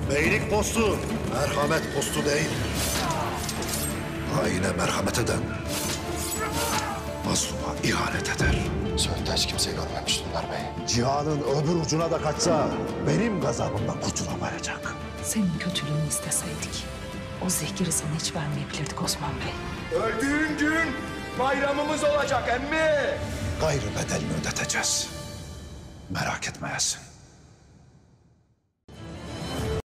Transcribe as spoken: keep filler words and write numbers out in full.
Beylik postu, merhamet postu değil. Haine merhamet eden, mazluma ihanet eder. Söğüt'te hiç kimseyi görmemiş Dündar Bey. Cihanın öbür ucuna da kaçsa benim gazabımdan kurtulamayacak. Senin kötülüğünü isteseydik o zehiri sana hiç vermeyebilirdik Osman Bey. Öldüğün gün bayramımız olacak emmi. Gayrı bedelini ödeteceğiz. Merak etmeyesin.